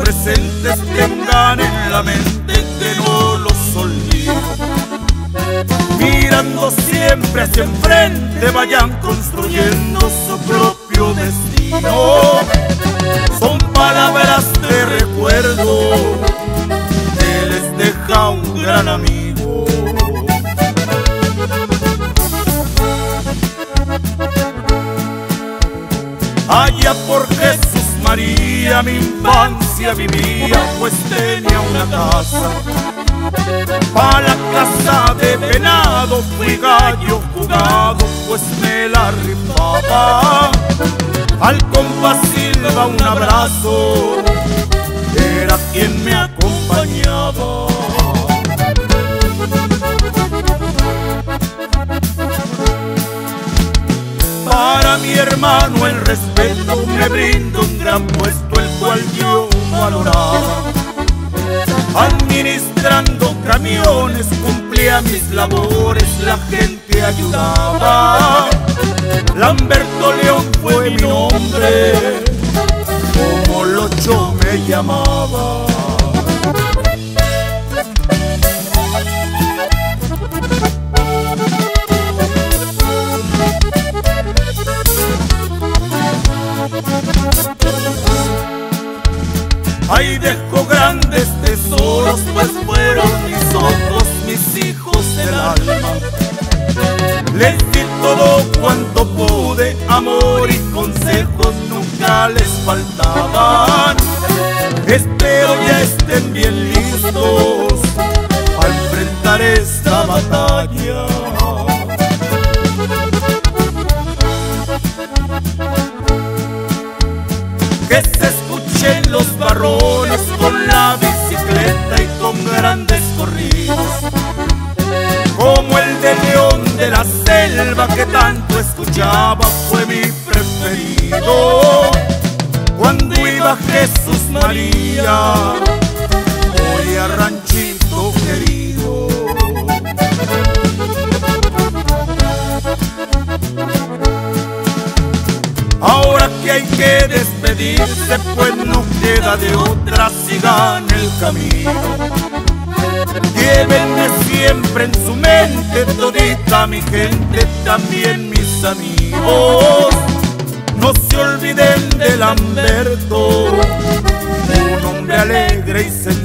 presentes tengan en la mente que no los olvido. Mirando siempre hacia enfrente, vayan construyendo su propio destino. Son palabras de recuerdo que les deja un gran amigo. Allá por Jesús María mi infancia vivía, pues tenía una casa. Pa' la casa de venado fui gallo jugado, pues me la rifaba. Al compás silba un abrazo, era quien me acompañaba. Para mi hermano el respeto me brinda un gran puesto, el cual yo valoraba. Administrando camiones cumplía mis labores, la gente ayudaba. Lamberto Leon fue mi nombre, como Locho me llamaba. Ahí dejo grandes tesoros, pues fueron mis ojos, mis hijos del alma. Les di todo cuanto pude, amor y consejos nunca les faltaban. Espero ya estén bien listos a enfrentar esta batalla. Que se escuchen los barrones con la bicicleta y con grandes corridos, como el de León de la Selva que tanto escuchaba, fue mi preferido. Cuando iba Jesús María, voy a ranchito querido. Ahora que hay que despedirse, pues no queda de otra, sigan el camino. Llévenme siempre en su mente, todita mi gente, también mis amigos. No se olviden de Lamberto, un hombre alegre y sencillo.